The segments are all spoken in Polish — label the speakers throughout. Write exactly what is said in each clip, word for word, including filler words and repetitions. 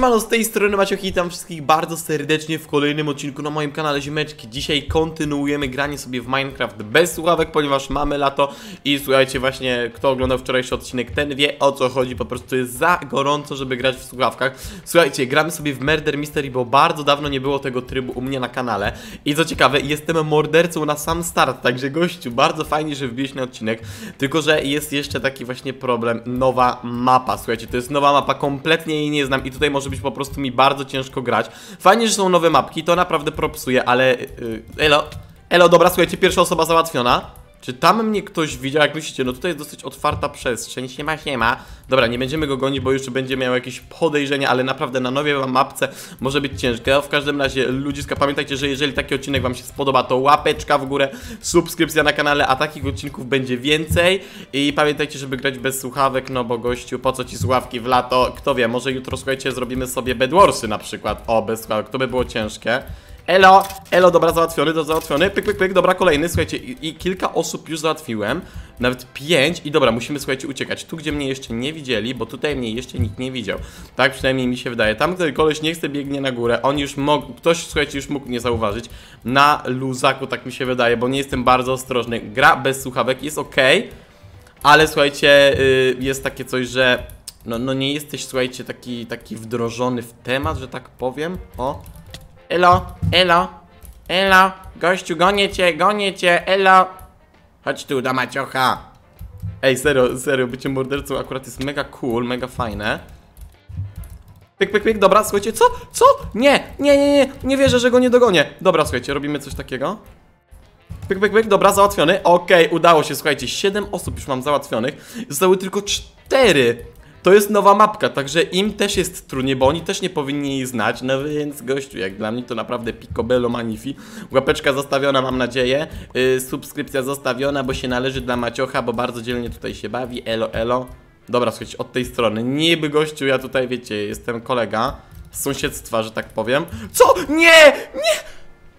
Speaker 1: Siemano, z tej strony Maciek, witam wszystkich bardzo serdecznie w kolejnym odcinku na moim kanale Ziemeczki. Dzisiaj kontynuujemy granie sobie w Minecraft bez słuchawek, ponieważ mamy lato i słuchajcie, właśnie kto oglądał wczorajszy odcinek, ten wie o co chodzi, po prostu jest za gorąco, żeby grać w słuchawkach. Słuchajcie, gramy sobie w Murder Mystery, bo bardzo dawno nie było tego trybu u mnie na kanale i co ciekawe, jestem mordercą na sam start, także gościu, bardzo fajnie, że wbiłeś na odcinek, tylko że jest jeszcze taki właśnie problem, nowa mapa, słuchajcie, to jest nowa mapa, kompletnie jej nie znam i tutaj może być po prostu mi bardzo ciężko grać. Fajnie, że są nowe mapki, to naprawdę propsuje, ale... Yy, elo, elo, dobra, słuchajcie, pierwsza osoba załatwiona. Czy tam mnie ktoś widział? Jak myślicie, no tutaj jest dosyć otwarta przestrzeń, siema, siema. Dobra, nie będziemy go gonić, bo już będzie miał jakieś podejrzenia, ale naprawdę na nowej mapce może być ciężko. W każdym razie, ludziska, pamiętajcie, że jeżeli taki odcinek wam się spodoba, to łapeczka w górę, subskrypcja na kanale, a takich odcinków będzie więcej. I pamiętajcie, żeby grać bez słuchawek, no bo gościu, po co ci słuchawki w lato? Kto wie, może jutro, słuchajcie, zrobimy sobie Bedwarsy na przykład. O, bez słuchawek, to by było ciężkie. Elo, elo, dobra, załatwiony, to załatwiony, pyk, pyk, pyk, dobra, kolejny, słuchajcie, i, i kilka osób już załatwiłem, nawet pięć i dobra, musimy, słuchajcie, uciekać, tu gdzie mnie jeszcze nie widzieli, bo tutaj mnie jeszcze nikt nie widział, tak przynajmniej mi się wydaje, tam który koleś nie chce biegnie na górę, on już mógł, ktoś, słuchajcie, już mógł mnie zauważyć, na luzaku, tak mi się wydaje, bo nie jestem bardzo ostrożny, gra bez słuchawek jest ok, ale słuchajcie, yy, jest takie coś, że, no, no nie jesteś, słuchajcie, taki, taki wdrożony w temat, że tak powiem, o. Elo, elo, elo, gościu, gonię cię, gonię cię, elo. Chodź tu, do Maciocha. Ej, serio, serio, bycie mordercą akurat jest mega cool, mega fajne. Pyk, pyk, pyk, dobra, słuchajcie, co? Co? Nie, nie, nie, nie, nie wierzę, że go nie dogonię. Dobra, słuchajcie, robimy coś takiego. Pyk, pyk, pyk, dobra, załatwiony. Okej, okay, udało się, słuchajcie, siedem osób już mam załatwionych. Zostały tylko cztery. To jest nowa mapka, także im też jest trudniej, bo oni też nie powinni jej znać, no więc gościu, jak dla mnie to naprawdę picobello magnifi. Łapeczka zostawiona, mam nadzieję, yy, subskrypcja zostawiona, bo się należy dla Maciocha, bo bardzo dzielnie tutaj się bawi, elo, elo. Dobra, słuchajcie, od tej strony, niby gościu, ja tutaj, wiecie, jestem kolega z sąsiedztwa, że tak powiem. Co? Nie! Nie!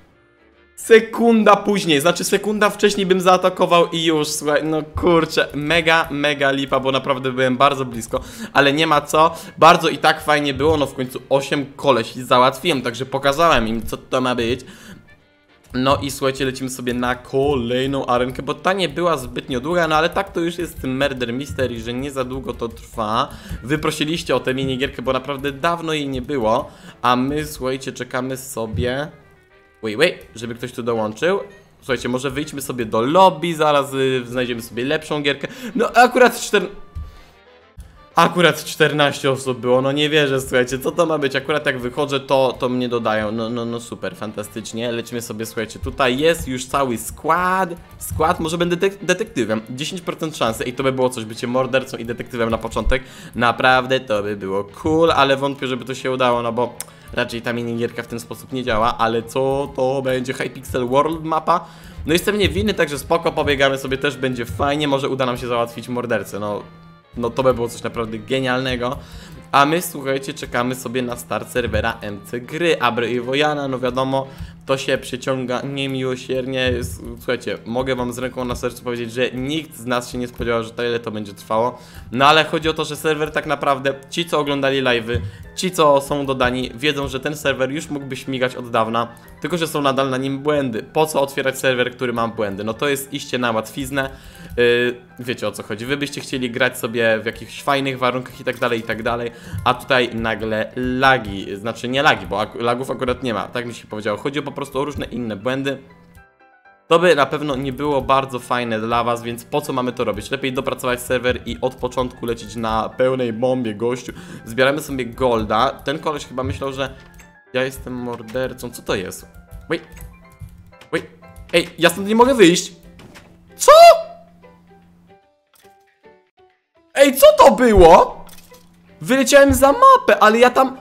Speaker 1: Sekunda później, znaczy sekunda wcześniej bym zaatakował i już, słuchaj, no kurczę, mega, mega lipa, bo naprawdę byłem bardzo blisko, ale nie ma co, bardzo i tak fajnie było, no w końcu osiem kolesi załatwiłem, także pokazałem im, co to ma być. No i słuchajcie, lecimy sobie na kolejną arenkę, bo ta nie była zbytnio długa, no ale tak to już jest Murder Mystery, że nie za długo to trwa. Wy prosiliście o tę minigierkę, bo naprawdę dawno jej nie było, a my, słuchajcie, czekamy sobie... Wait, wait, żeby ktoś tu dołączył. Słuchajcie, może wyjdźmy sobie do lobby, zaraz y, znajdziemy sobie lepszą gierkę. No akurat czter... Akurat czternaście osób było, no nie wierzę, słuchajcie, co to ma być? Akurat jak wychodzę, to, to mnie dodają, no, no, no super, fantastycznie. Lecimy sobie, słuchajcie, tutaj jest już cały skład. Skład, może będę detek detektywem, dziesięć procent szansy i to by było coś, bycie mordercą i detektywem na początek. Naprawdę to by było cool, ale wątpię, żeby to się udało, no bo... Raczej ta minigierka w ten sposób nie działa, ale co to będzie? Hypixel World mapa? No jestem niewinny, także spoko, pobiegamy sobie, też będzie fajnie, może uda nam się załatwić mordercę, no... No to by było coś naprawdę genialnego. A my, słuchajcie, czekamy sobie na start serwera M C Gry. Abry i Wojana, no wiadomo, to się przyciąga niemiłosiernie. Słuchajcie, mogę wam z ręką na sercu powiedzieć, że nikt z nas się nie spodziewał, że tyle to będzie trwało. No ale chodzi o to, że serwer tak naprawdę, ci co oglądali live'y, ci co są dodani, wiedzą, że ten serwer już mógłby śmigać od dawna, tylko że są nadal na nim błędy. Po co otwierać serwer, który ma błędy? No to jest iście na łatwiznę. Yy, wiecie o co chodzi, wy byście chcieli grać sobie w jakichś fajnych warunkach i tak dalej, i tak dalej, a tutaj nagle lagi, znaczy nie lagi, bo ak lagów akurat nie ma, tak mi się powiedziało, chodzi po prostu o różne inne błędy. To by na pewno nie było bardzo fajne dla was, więc po co mamy to robić? Lepiej dopracować serwer i od początku lecieć na pełnej bombie, gościu. Zbieramy sobie golda, ten koleś chyba myślał, że ja jestem mordercą, co to jest? Wait, wait, ej, ja stąd nie mogę wyjść. Co? Ej, co to było? Wyleciałem za mapę, ale ja tam...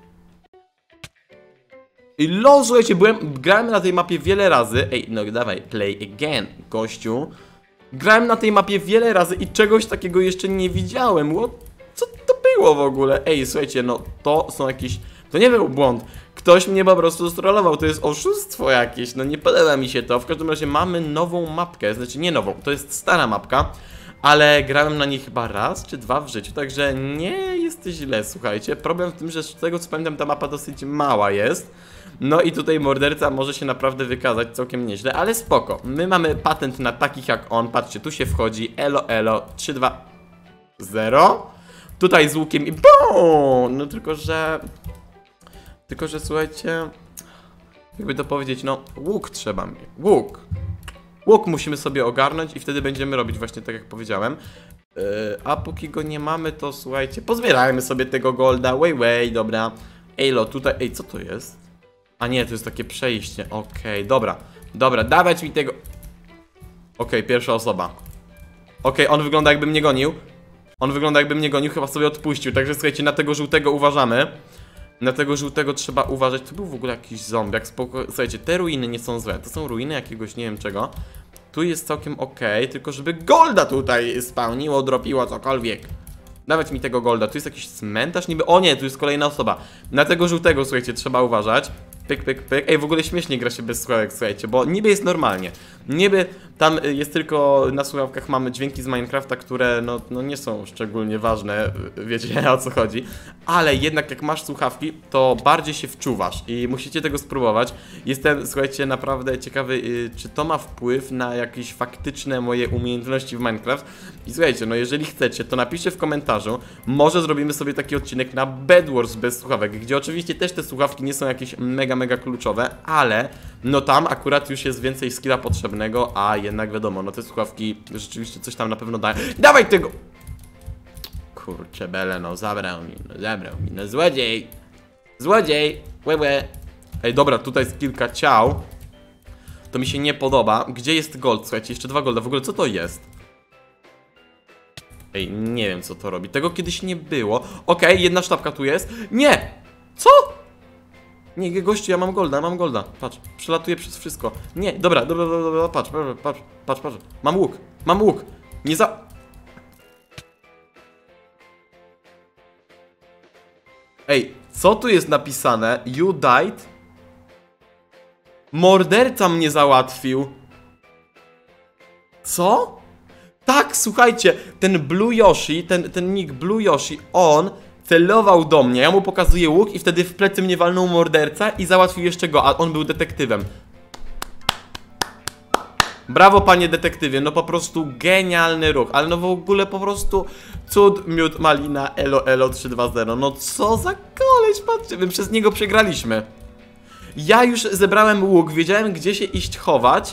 Speaker 1: Ej, lol, słuchajcie, byłem... Grałem na tej mapie wiele razy. Ej, no dawaj, play again, gościu. Grałem na tej mapie wiele razy i czegoś takiego jeszcze nie widziałem. What? Co to było w ogóle? Ej, słuchajcie, no to są jakieś... To nie był błąd. Ktoś mnie po prostu strollował, to jest oszustwo jakieś, no nie podoba mi się to. W każdym razie mamy nową mapkę, znaczy nie nową, to jest stara mapka. ale grałem na niej chyba raz czy dwa w życiu, także nie jest źle, słuchajcie. Problem w tym, że z tego co pamiętam ta mapa dosyć mała jest. No i tutaj morderca może się naprawdę wykazać całkiem nieźle, ale spoko. My mamy patent na takich jak on, patrzcie, tu się wchodzi, elo elo, trzy, dwa, zero. Tutaj z łukiem i BOOM! No tylko, że... Tylko, że słuchajcie... Jakby to powiedzieć, no łuk trzeba mieć, łuk. Łuk musimy sobie ogarnąć i wtedy będziemy robić właśnie tak jak powiedziałem. Yy, a póki go nie mamy, to słuchajcie, pozbierajmy sobie tego golda, way way, dobra. Ejlo, tutaj, ej, co to jest? A nie, to jest takie przejście, okej, okay, dobra. Dobra, dawać mi tego. Okej, okay, pierwsza osoba. Okej, okay, on wygląda jakby mnie gonił. On wygląda jakby mnie gonił, chyba sobie odpuścił, także słuchajcie, na tego żółtego uważamy. Na tego żółtego trzeba uważać. To był w ogóle jakiś zombiak, spoko... Słuchajcie, te ruiny nie są złe. To są ruiny jakiegoś nie wiem czego. Tu jest całkiem okej, tylko żeby golda tutaj spełniło, dropiło, cokolwiek. Dawać mi tego golda. Tu jest jakiś cmentarz niby. O nie, tu jest kolejna osoba. Na tego żółtego, słuchajcie, trzeba uważać. Pyk, pyk, pyk. Ej, w ogóle śmiesznie gra się bez słuchawek, słuchajcie, bo niby jest normalnie. Niby tam jest tylko na słuchawkach mamy dźwięki z Minecrafta, które no, no nie są szczególnie ważne, wiecie o co chodzi. Ale jednak jak masz słuchawki, to bardziej się wczuwasz i musicie tego spróbować. Jestem, słuchajcie, naprawdę ciekawy, czy to ma wpływ na jakieś faktyczne moje umiejętności w Minecraft. I słuchajcie, no jeżeli chcecie, to napiszcie w komentarzu. Może zrobimy sobie taki odcinek na Bed Wars bez słuchawek, gdzie oczywiście też te słuchawki nie są jakieś mega, mega kluczowe, ale no tam akurat już jest więcej skilla potrzebnego, a jednak wiadomo, no te słuchawki rzeczywiście coś tam na pewno dają. Dawaj tego! Kurczę bele, no zabrał mi, no zabrał mi, no złodziej! Złodziej! Łe, łe. Ej, dobra, tutaj jest kilka ciał. To mi się nie podoba. Gdzie jest gold? Słuchajcie, jeszcze dwa golda. W ogóle co to jest? Ej, nie wiem co to robi. Tego kiedyś nie było. Okej, okay, jedna sztabka tu jest. Nie! Co? Nie, gościu, ja mam golda, mam golda. Patrz, przelatuję przez wszystko. Nie, dobra, dobra, dobra, dobra, patrz, patrz, patrz, patrz. Mam łuk, mam łuk. Nie za... Ej, co tu jest napisane? You died? Morderca mnie załatwił. Co? Tak, słuchajcie, ten Blue Yoshi, ten, ten nick Blue Yoshi, on celował do mnie, ja mu pokazuję łuk i wtedy w plecy mnie walnął morderca i załatwił jeszcze go, a on był detektywem. Brawo, panie detektywie, no po prostu genialny ruch, ale no w ogóle po prostu cud, miód, malina, elo, elo, trzy dwa zero, no co za koleś, patrzcie, my przez niego przegraliśmy. Ja już zebrałem łuk, wiedziałem gdzie się iść chować,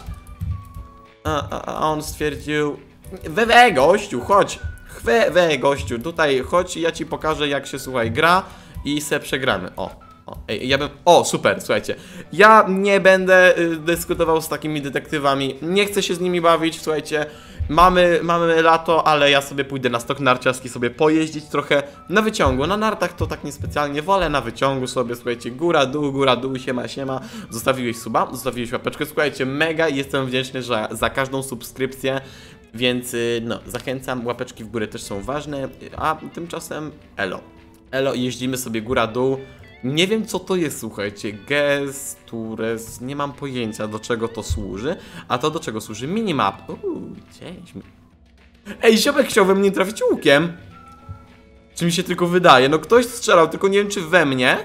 Speaker 1: a, a, a on stwierdził, we, we gościu, chodź, we, we gościu, tutaj chodź i ja ci pokażę jak się, słuchaj, gra i se przegramy, o. O, ej, ja bym... O, super, słuchajcie. Ja nie będę y, dyskutował z takimi detektywami. Nie chcę się z nimi bawić, słuchajcie. Mamy, mamy lato, ale ja sobie pójdę na stok narciarski, sobie pojeździć trochę na wyciągu. Na nartach to tak niespecjalnie wolę, na wyciągu sobie, słuchajcie, góra, dół, góra, dół, siema, siema. Zostawiłeś suba, zostawiłeś łapeczkę, słuchajcie, mega jestem wdzięczny za, za każdą subskrypcję. Więc y, no, zachęcam, łapeczki w górę też są ważne. A tymczasem elo. Elo, jeździmy sobie góra, dół. Nie wiem co to jest, słuchajcie, gestures, nie mam pojęcia do czego to służy, a to do czego służy minimap. Uuu, gdzieś mi... Ej, ziomek chciał we mnie trafić łukiem. Czy mi się tylko wydaje, no ktoś strzelał, tylko nie wiem czy we mnie.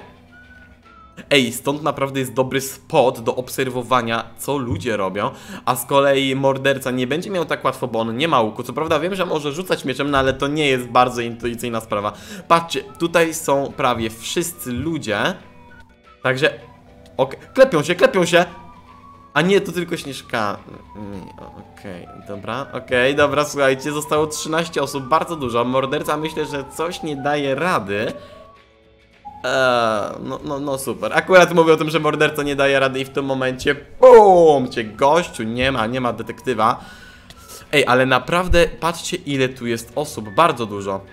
Speaker 1: Ej, stąd naprawdę jest dobry spot do obserwowania, co ludzie robią. A z kolei morderca nie będzie miał tak łatwo, bo on nie ma łuku. Co prawda wiem, że może rzucać mieczem, no ale to nie jest bardzo intuicyjna sprawa. Patrzcie, tutaj są prawie wszyscy ludzie. Także... Okej, okay. Klepią się, klepią się! A nie, to tylko Śnieżka. Okej, okay, dobra, okej, okay, dobra, słuchajcie, zostało trzynaście osób, bardzo dużo. Morderca myślę, że coś nie daje rady. Eee, no, no, no super. Akurat mówię o tym, że morderca nie daje rady i w tym momencie BUM! Cię gościu, nie ma, nie ma detektywa. Ej, ale naprawdę patrzcie ile tu jest osób, bardzo dużo.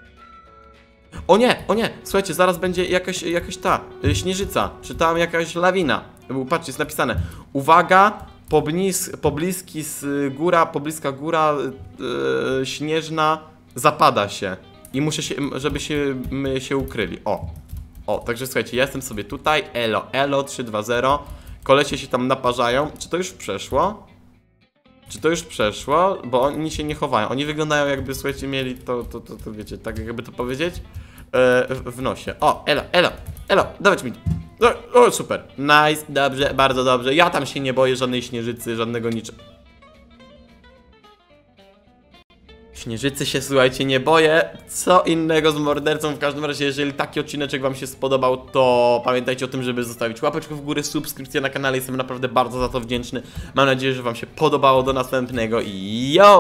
Speaker 1: O nie, o nie, słuchajcie, zaraz będzie jakaś, jakaś ta, y, śnieżyca, czy tam jakaś lawina. Patrzcie, jest napisane, uwaga, poblis, pobliski z góra, pobliska góra y, śnieżna zapada się. I muszę się, żeby się, my się ukryli, o. O, także słuchajcie, ja jestem sobie tutaj, elo, elo, trzy dwa zero. Kolesie się tam naparzają. Czy to już przeszło? Czy to już przeszło? Bo oni się nie chowają. Oni wyglądają jakby, słuchajcie, mieli to, to, to, to wiecie, tak jakby to powiedzieć? E, w, w nosie. O, elo, elo, elo, dawać mi. O, o, super. Nice, dobrze, bardzo dobrze. Ja tam się nie boję żadnej śnieżycy, żadnego niczego. Śnieżycy się, słuchajcie, nie boję. Co innego z mordercą. W każdym razie, jeżeli taki odcineczek wam się spodobał, to pamiętajcie o tym, żeby zostawić łapeczkę w górę, subskrypcję na kanale. Jestem naprawdę bardzo za to wdzięczny. Mam nadzieję, że wam się podobało. Do następnego i yo!